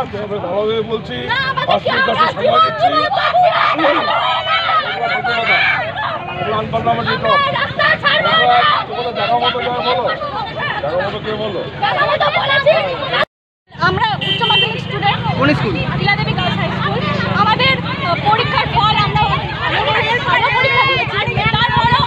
ভালোভাবে বলছি, 5 মিনিট সময় দিচ্ছি। আমরা উচ্চ মাধ্যমিক স্টুডেন্ট, কোন school? Leeladevi girls high school. আমাদের পরীক্ষার ফল আমরা ভালো পরীক্ষা দিয়েছি, তারপরেও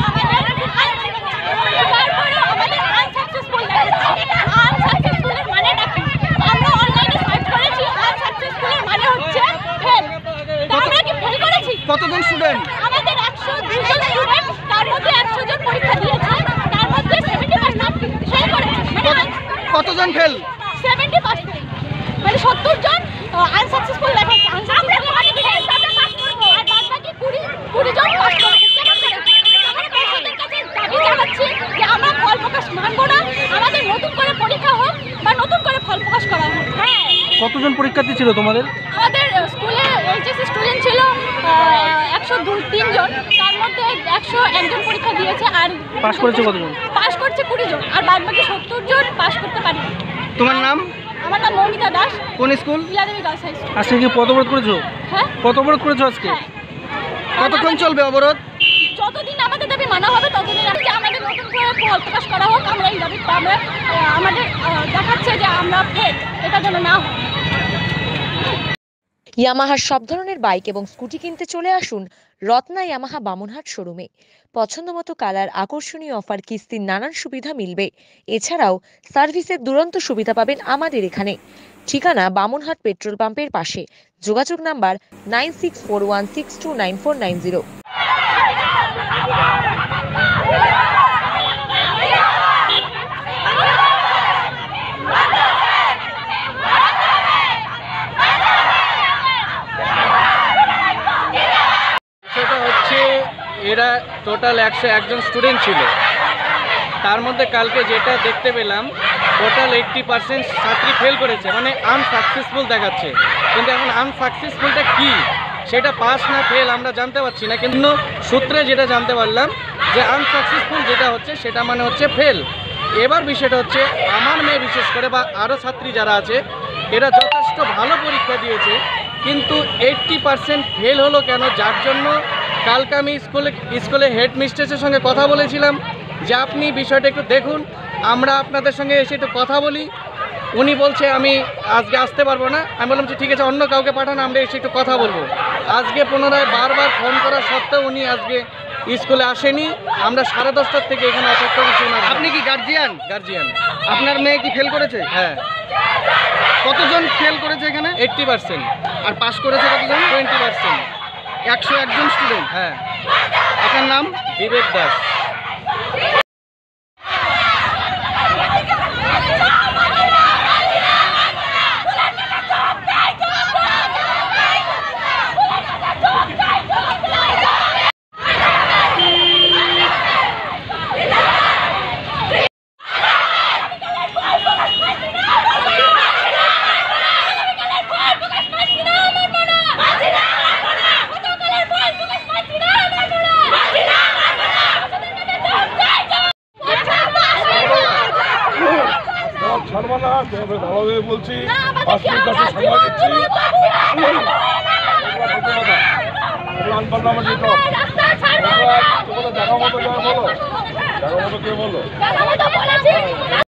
আমাদের আনসাকসেসফুল দেখাচ্ছে। আনসাকসেসফুলের মানেটা কি? আমরা অনলাইনে সার্চ করেছি, আনসাকসেসফুলের মানে হচ্ছে ফেল। আমরা কি ফেল করেছি? কতজন স্টুডেন্ট? আমাদের 102 জন স্টুডেন্ট, তার মধ্যে 100 জন পরীক্ষা দিয়েছে, তার মধ্যে 70% ফেল করেছে। কতজন ফেল? 70%, মানে 70 জন আনসাকসেসফুল দেখাচ্ছে। আনসাকসেসফুল মানে কি? আমরা পাস করব, আর বাদবাকি 20 জন পাস করেছে। আমরা প্রশাসনের কাছে দাবি জানাচ্ছি যে আমরা ফল প্রকাশ মানব না, আমাদের নতুন করে পরীক্ষা হোক বা নতুন করে ফল প্রকাশ করা হোক। হ্যাঁ, কতজন পরীক্ষার্থী ছিল তোমাদের? আমাদের স্কুলে এইচএসসি স্টুডেন্ট ছিল 103 জন, তার মধ্যে 101 জন পরীক্ষা দিয়েছে। আর পাস করেছে কতজন? পাস করছে 20 জন, আর বাদবাকি 70 জন পাস করতে পারেনি। তোমার নাম? আমার নাম মৌমিতা দাস, কোন school? Leeladevi girls high school. আজকে কি পথ অবরোধ করেছো? হ্যাঁ, পথ অবরোধ করেছো আজকে? হ্যাঁ। কতক্ষণ চলবে অবরোধ? যতদিন আমাদের দাবি মানা হবে ততদিন আমাদের নতুন করে ফল প্রকাশ করা হোক। আমরা এই দাবি আমাদের দেখাচ্ছে যে আমরা ফেল, এটা যেন না হয়। ইয়ামাহার সব ধরনের বাইক এবং স্কুটি কিনতে চলে আসুন রত্না ইয়ামাহা বামনহাট শোরুমে। পছন্দমতো কালার, আকর্ষণীয় অফার, কিস্তির নানান সুবিধা মিলবে। এছাড়াও সার্ভিসের দুরন্ত সুবিধা পাবেন আমাদের এখানে। ঠিকানা বামনহাট পেট্রোল পাম্পের পাশে। যোগাযোগ নাম্বার 9641629490। সেটা হচ্ছে এরা টোটাল 101 জন স্টুডেন্ট ছিল, তার মধ্যে কালকে যেটা দেখতে পেলাম টোটাল 80% ছাত্রী ফেল করেছে, মানে আনসাকসেসফুল দেখাচ্ছে। কিন্তু এখন আনসাকসেসফুলটা কি সেটা পাস না ফেল আমরা জানতে পারছি না, কিন্তু সূত্রে যেটা জানতে পারলাম যে আনসাকসেসফুল যেটা হচ্ছে সেটা মানে হচ্ছে ফেল। এবার বিষয়টা হচ্ছে আমার মেয়ে বিশেষ করে বা আরও ছাত্রী যারা আছে এরা যথেষ্ট ভালো পরীক্ষা দিয়েছে, কিন্তু 80% ফেল হলো কেন? যার জন্য কালকে আমি স্কুলে হেড মিস্ট্রেসের সঙ্গে কথা বলেছিলাম যে আপনি বিষয়টা একটু দেখুন, আমরা আপনাদের সঙ্গে এসে একটু কথা বলি। উনি বলছে আমি আজকে আসতে পারবো না। আমি বললাম যে ঠিক আছে, অন্য কাউকে পাঠান, আমরা এসে একটু কথা বলবো। আজকে পুনরায় বারবার ফোন করা সত্ত্বেও উনি আজকে স্কুলে আসেনি। আমরা 10:30 থেকে এখানে অপেক্ষা করছি। আপনি কি গার্জিয়ান? গার্জিয়ান। আপনার মেয়ে কি ফেল করেছে? হ্যাঁ। কতজন ফেল করেছে এখানে? 80%। আর পাস করেছে কতজন? 20%। 101 জন স্টুডেন্ট। হ্যাঁ। আপনার নাম? বিবেক দাস। ভালোভাবে বলছি, 5 মিনিট সময় দিচ্ছি। জায়গা মতো কে বলো?